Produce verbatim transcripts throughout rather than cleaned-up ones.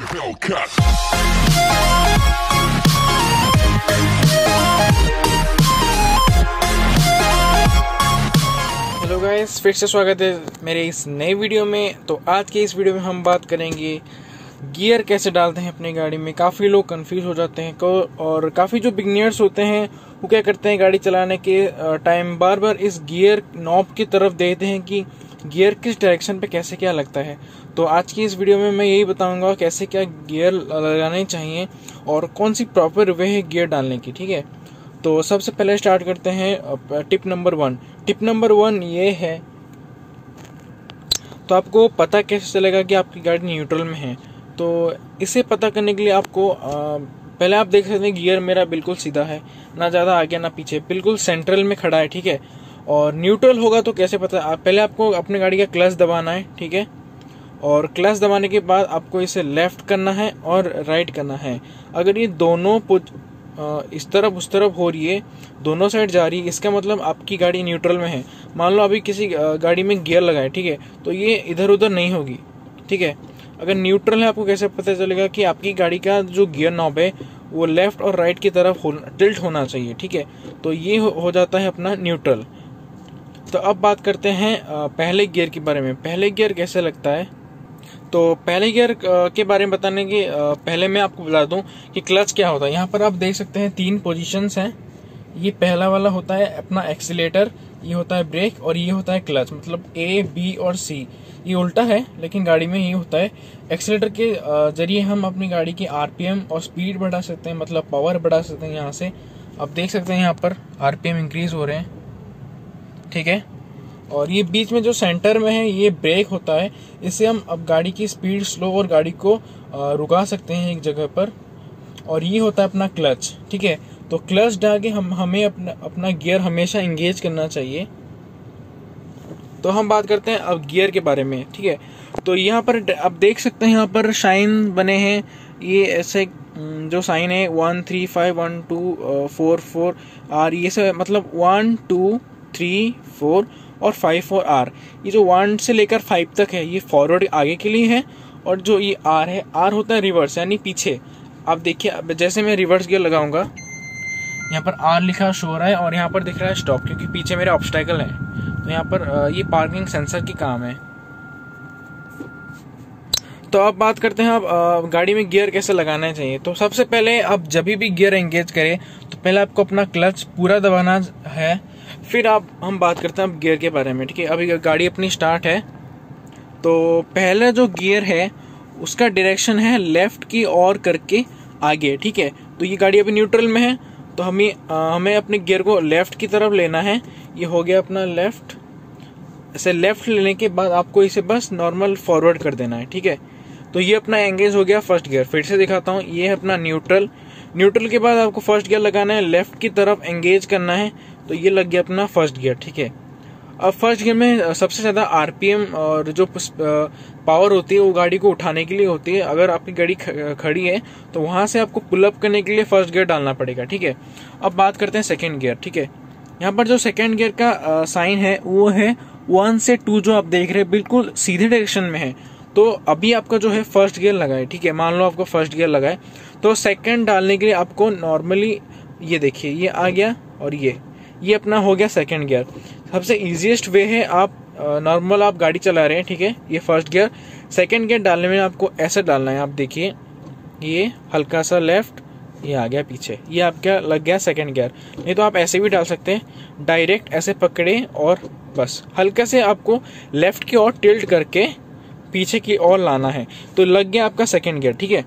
Hello guys, फिर से स्वागत है मेरे इस नए वीडियो में। तो आज के इस वीडियो में हम बात करेंगे गियर कैसे डालते हैं अपनी गाड़ी में। काफ़ी लोग कंफ्यूज हो जाते हैं और काफ़ी जो बिगनियर्स होते हैं वो क्या करते हैं, गाड़ी चलाने के टाइम बार बार इस गियर नॉब की तरफ देखते हैं कि गियर किस डायरेक्शन पे कैसे क्या लगता है। तो आज की इस वीडियो में मैं यही बताऊंगा कैसे क्या गियर लगाने चाहिए और कौन सी प्रॉपर वे है गियर डालने की। ठीक है, तो सबसे पहले स्टार्ट करते हैं tip number one. Tip number one ये है, तो आपको पता कैसे चलेगा कि आपकी गाड़ी न्यूट्रल में है। तो इसे पता करने के लिए आपको आ, पहले आप देख सकते हैं गियर मेरा बिल्कुल सीधा है, ना ज़्यादा आगे ना पीछे, बिल्कुल सेंट्रल में खड़ा है। ठीक है, और न्यूट्रल होगा तो कैसे पता, आप पहले आपको अपनी गाड़ी का क्लच दबाना है। ठीक है, और क्लच दबाने के बाद आपको इसे लेफ्ट करना है और राइट करना है। अगर ये दोनों इस तरफ उस तरफ हो रही है, दोनों साइड जा रही है, इसका मतलब आपकी गाड़ी न्यूट्रल में है। मान लो अभी किसी गाड़ी में गियर लगाए, ठीक है, तो ये इधर उधर नहीं होगी। ठीक है, अगर न्यूट्रल है आपको कैसे पता चलेगा कि आपकी गाड़ी का जो गियर नॉब है वो लेफ्ट और राइट की तरफ हो, टिल्ट होना चाहिए। ठीक है, तो ये हो, हो जाता है अपना न्यूट्रल। तो अब बात करते हैं पहले गियर के बारे में। पहले गियर कैसे लगता है, तो पहले गियर के बारे में बताने के पहले मैं आपको बता दूं कि क्लच क्या होता है। यहाँ पर आप देख सकते हैं तीन पोजीशंस हैं। ये पहला वाला होता है अपना एक्सीलेटर, ये होता है ब्रेक और ये होता है क्लच। मतलब ए बी और सी, ये उल्टा है लेकिन गाड़ी में ये होता है। एक्सीलेटर के जरिए हम अपनी गाड़ी की आरपीएम और स्पीड बढ़ा सकते हैं, मतलब पावर बढ़ा सकते हैं। यहाँ से आप देख सकते हैं यहाँ पर आरपीएम इंक्रीज हो रहे हैं। ठीक है, और ये बीच में जो सेंटर में है ये ब्रेक होता है। इससे हम अब गाड़ी की स्पीड स्लो और गाड़ी को रुका सकते हैं एक जगह पर। और ये होता है अपना क्लच। ठीक है, तो क्लच डाल के हम हमें अपना अपना गियर हमेशा एंगेज करना चाहिए। तो हम बात करते हैं अब गियर के बारे में। ठीक है, तो यहाँ पर आप देख सकते हैं यहाँ पर शाइन बने हैं। ये ऐसे जो साइन है one three five one two four four R, ये सब मतलब वन टू थ्री फोर और फाइव फोर आर। ये जो वन से लेकर फाइव तक है ये फॉरवर्ड आगे के लिए है, और जो ये आर है, आर होता है रिवर्स यानी पीछे। आप देखिए जैसे मैं रिवर्स गियर लगाऊंगा, यहाँ पर आर लिखा शो हो रहा है और यहाँ पर दिख रहा है स्टॉप, क्योंकि पीछे मेरा ऑब्स्टेकल है। तो यहाँ पर ये पार्किंग सेंसर की काम है। तो अब बात करते हैं अब गाड़ी में गियर कैसे लगाना चाहिए। तो सबसे पहले आप जब भी गियर एंगेज करें तो पहले आपको अपना क्लच पूरा दबाना है, फिर आप हम बात करते हैं अब गियर के बारे में। ठीक है, अभी गाड़ी अपनी स्टार्ट है तो पहला जो गियर है उसका डायरेक्शन है लेफ्ट की ओर करके आगे। ठीक है, तो ये गाड़ी अभी न्यूट्रल में है तो हमें हमें अपने गियर को लेफ्ट की तरफ लेना है। ये हो गया अपना लेफ्ट। ऐसे लेफ्ट लेने के बाद आपको इसे बस नॉर्मल फॉरवर्ड कर देना है। ठीक है, तो ये अपना एंगेज हो गया फर्स्ट गियर। फिर से दिखाता हूँ, ये है अपना न्यूट्रल। न्यूट्रल के बाद आपको फर्स्ट गियर लगाना है, लेफ्ट की तरफ एंगेज करना है, तो ये लग गया अपना फर्स्ट गियर। ठीक है, अब फर्स्ट गियर में सबसे ज्यादा आरपीएम और जो पावर होती है वो गाड़ी को उठाने के लिए होती है। अगर आपकी गाड़ी खड़ी है तो वहां से आपको पुल अप करने के लिए फर्स्ट गियर डालना पड़ेगा। ठीक है, अब बात करते हैं सेकेंड गियर। ठीक है, यहाँ पर जो सेकेंड गियर का साइन है वो है वन से टू, जो आप देख रहे हैं बिल्कुल सीधे डायरेक्शन में है। तो अभी आपका जो है फर्स्ट गियर लगा है। ठीक है, मान लो आपको फर्स्ट गियर लगा है तो सेकेंड डालने के लिए आपको नॉर्मली ये देखिए ये आ गया और ये ये अपना हो गया सेकंड गियर। सबसे इजीएस्ट वे है, आप नॉर्मल आप गाड़ी चला रहे हैं, ठीक है, ये फर्स्ट गियर। सेकंड गियर डालने में आपको ऐसे डालना है। आप देखिए ये हल्का सा लेफ्ट, ये आ गया पीछे, ये आपका लग गया सेकंड गियर। नहीं तो आप ऐसे भी डाल सकते हैं, डायरेक्ट ऐसे पकड़े और बस हल्का से आपको लेफ्ट की ओर टिल्ट करके पीछे की ओर लाना है, तो लग गया आपका सेकंड गियर। ठीक है,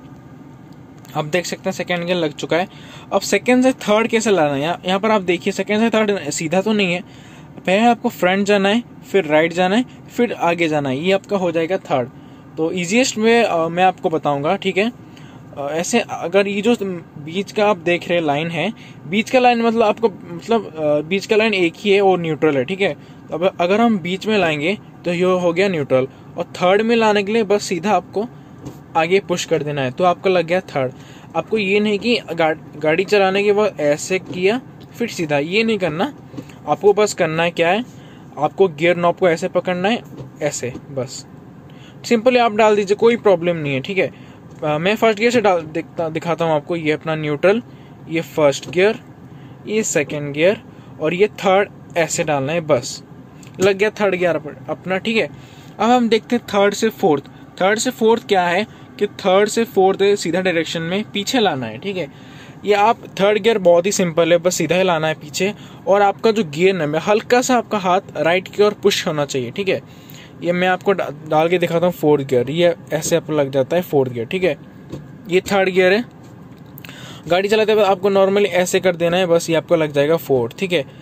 अब देख सकते हैं सेकंड गियर लग चुका है। अब सेकंड से थर्ड कैसे लाना है, यहाँ पर आप देखिए सेकंड से थर्ड सीधा तो नहीं है। पहले आपको फ्रंट जाना है, फिर राइट जाना है, फिर आगे जाना है, ये आपका हो जाएगा थर्ड। तो इजीएस्ट में मैं आपको बताऊंगा। ठीक है, ऐसे अगर ये जो बीच का आप देख रहे लाइन है, बीच का लाइन मतलब आपको मतलब बीच का लाइन एक ही है और न्यूट्रल है। ठीक है, अब अगर हम बीच में लाएंगे तो ये हो गया न्यूट्रल, और थर्ड में लाने के लिए बस सीधा आपको आगे पुश कर देना है, तो आपका लग गया थर्ड। आपको ये नहीं कि गा, गाड़ी चलाने के बाद ऐसे किया फिर सीधा, ये नहीं करना। आपको बस करना है क्या है, आपको गियर नॉब को ऐसे पकड़ना है, ऐसे बस सिंपली आप डाल दीजिए, कोई प्रॉब्लम नहीं है। ठीक है, आ, मैं फर्स्ट गियर से डाल दिखता दिखाता हूँ आपको। ये अपना न्यूट्रल, ये फर्स्ट गियर, ये सेकंड गियर और ये थर्ड, ऐसे डालना है। बस लग गया थर्ड गियर अपना, ठीक है। अब हम देखते हैं थर्ड से फोर्थ। थर्ड से फोर्थ क्या है कि थर्ड से फोर्थ सीधा डायरेक्शन में पीछे लाना है, ठीक है। ये आप थर्ड गियर बहुत ही सिंपल है, बस सीधा ही लाना है पीछे। और आपका जो गियर नंबर हल्का सा आपका हाथ राइट की ओर पुश होना चाहिए, ठीक है। ये मैं आपको डा, डाल के दिखाता हूँ फोर्थ गियर। ये ऐसे आपको लग जाता है फोर्थ गियर, ठीक है। ये थर्ड गियर है। गाड़ी चलाते हुए आपको नॉर्मली ऐसे कर देना है, बस ये आपको लग जाएगा फोर्थ, ठीक है।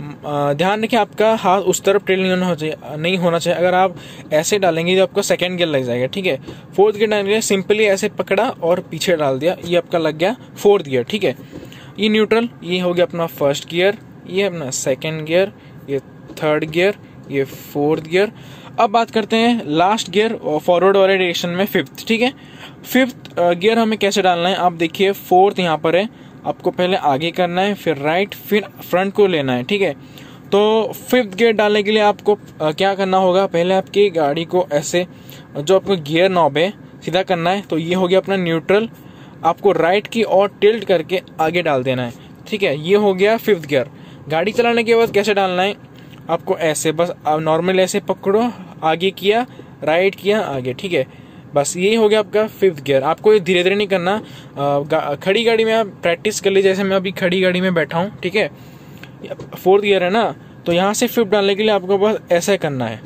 ध्यान रखिए आपका हाथ उस तरफ टिल्ट नहीं होना चाहिए नहीं होना चाहिए अगर आप ऐसे डालेंगे तो आपको सेकंड गियर लग जाएगा, ठीक है। फोर्थ गियर डालने के लिए सिंपली ऐसे पकड़ा और पीछे डाल दिया, ये आपका लग गया फोर्थ गियर, ठीक है। ये न्यूट्रल, ये हो गया अपना फर्स्ट गियर, ये अपना सेकंड गियर, ये थर्ड गियर, ये फोर्थ गियर। अब बात करते हैं लास्ट गियर और फॉरवर्ड वाले डायरेक्शन में फिफ्थ, ठीक है। फिफ्थ गियर हमें कैसे डालना है आप देखिए। फोर्थ यहाँ पर है, आपको पहले आगे करना है, फिर राइट, फिर फ्रंट को लेना है, ठीक है। तो फिफ्थ गियर डालने के लिए आपको क्या करना होगा, पहले आपकी गाड़ी को ऐसे जो आपको गियर नॉब है सीधा करना है। तो ये हो गया अपना न्यूट्रल, आपको राइट की और टिल्ट करके आगे डाल देना है, ठीक है। ये हो गया फिफ्थ गियर। गाड़ी चलाने के बाद कैसे डालना है आपको, ऐसे बस नॉर्मल ऐसे पकड़ो, आगे किया, राइट किया, आगे, ठीक है। बस यही हो गया आपका फिफ्थ गियर। आपको ये धीरे धीरे नहीं करना। गा, खड़ी गाड़ी में आप प्रैक्टिस कर लीजिए, जैसे मैं अभी खड़ी गाड़ी में बैठा हूँ, ठीक है। फोर्थ गियर है ना, तो यहाँ से फिफ्थ डालने के लिए आपको बस ऐसा करना है।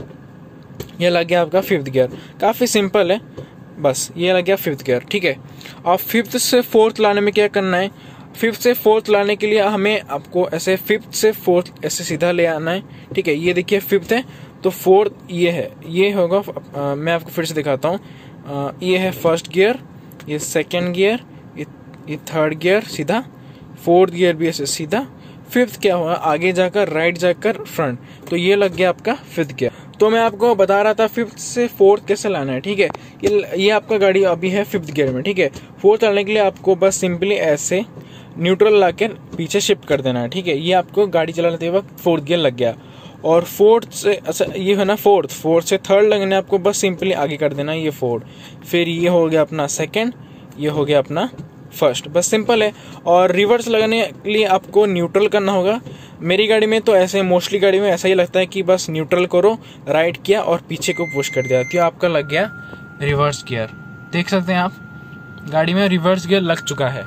ये लग गया आपका फिफ्थ गियर, काफ़ी सिंपल है, बस ये लग गया फिफ्थ गियर, ठीक है। अब फिफ्थ से फोर्थ लाने में क्या करना है, फिफ्थ से फोर्थ लाने के लिए हमें आपको ऐसे फिफ्थ से फोर्थ ऐसे सीधा ले आना है, ठीक है। ये देखिए फिफ्थ है तो फोर्थ ये है, ये होगा। आ, मैं आपको फिर से दिखाता हूँ। ये है फर्स्ट गियर, ये सेकंड गियर, ये, ये थर्ड गियर सीधा, फोर्थ गियर भी ऐसे सीधा, फिफ्थ क्या हुआ आगे जाकर राइट जाकर फ्रंट। तो ये लग गया आपका फिफ्थ गियर। तो मैं आपको बता रहा था फिफ्थ से फोर्थ कैसे लाना है, ठीक है। ये ये आपका गाड़ी अभी है फिफ्थ गियर में, ठीक है। फोर्थ लाने के लिए आपको बस सिंपली ऐसे न्यूट्रल लाकर पीछे शिफ्ट कर देना है, ठीक है। ये आपको गाड़ी चलाते वक्त फोर्थ गियर लग गया। और फोर्थ से अच्छा ये है ना फोर्थ, फोर्थ से थर्ड लगने आपको बस सिंपली आगे कर देना है, ये फोर्थ। फिर ये हो गया अपना सेकंड, ये हो गया अपना फर्स्ट, बस सिंपल है। और रिवर्स लगाने के लिए आपको न्यूट्रल करना होगा। मेरी गाड़ी में तो ऐसे मोस्टली गाड़ी में ऐसा ही लगता है कि बस न्यूट्रल करो, राइट किया और पीछे को पुश कर दिया, तो आपका लग गया रिवर्स गियर। देख सकते हैं आप गाड़ी में रिवर्स गियर लग चुका है।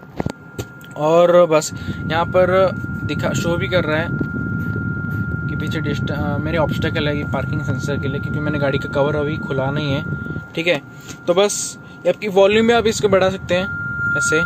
और बस यहाँ पर दिखा शो भी कर रहा है कि पीछे डिस्ट मेरे ऑब्स्टेकल है ये पार्किंग सेंसर के लिए, क्योंकि मैंने गाड़ी का कवर अभी खुला नहीं है, ठीक है। तो बस आपकी वॉल्यूम भी आप इसको बढ़ा सकते हैं ऐसे।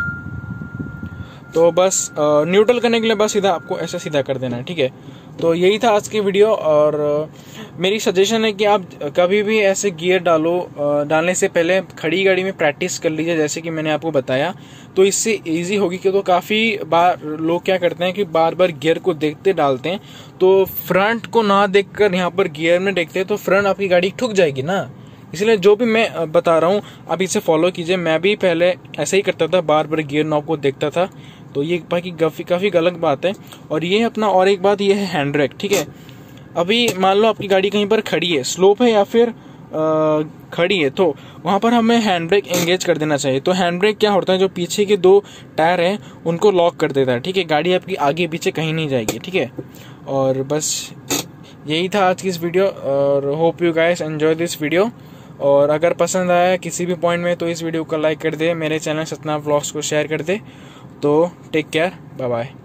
तो बस न्यूट्रल करने के लिए बस सीधा आपको ऐसे सीधा कर देना है, ठीक है। तो यही था आज की वीडियो। और मेरी सजेशन है कि आप कभी भी ऐसे गियर डालो, डालने से पहले खड़ी गाड़ी में प्रैक्टिस कर लीजिए, जैसे कि मैंने आपको बताया। तो इससे इजी होगी कि तो काफ़ी बार लोग क्या करते हैं कि बार बार गियर को देखते डालते हैं, तो फ्रंट को ना देखकर यहाँ पर गियर में देखते हैं, तो फ्रंट आपकी गाड़ी ठुक जाएगी ना। इसलिए जो भी मैं बता रहा हूँ आप इसे फॉलो कीजिए। मैं भी पहले ऐसे ही करता था, बार बार गियर नॉब को देखता था, तो ये बाकी काफ़ी काफ़ी गलत बात है। और ये अपना और एक बात ये है हैंड ब्रेक, ठीक है। अभी मान लो आपकी गाड़ी कहीं पर खड़ी है, स्लोप है या फिर आ, खड़ी है, तो वहाँ पर हमें हैंड ब्रेक एंगेज कर देना चाहिए। तो हैंड ब्रेक क्या होता है, जो पीछे के दो टायर हैं उनको लॉक कर देता है, ठीक है। गाड़ी आपकी आगे पीछे कहीं नहीं जाएगी, ठीक है। और बस यही था आज की इस वीडियो। और hope you guys enjoy this video. और अगर पसंद आया किसी भी पॉइंट में तो इस वीडियो को लाइक कर दे, मेरे चैनल सतना व्लॉग्स को शेयर कर दे। तो टेक केयर, बाय बाय।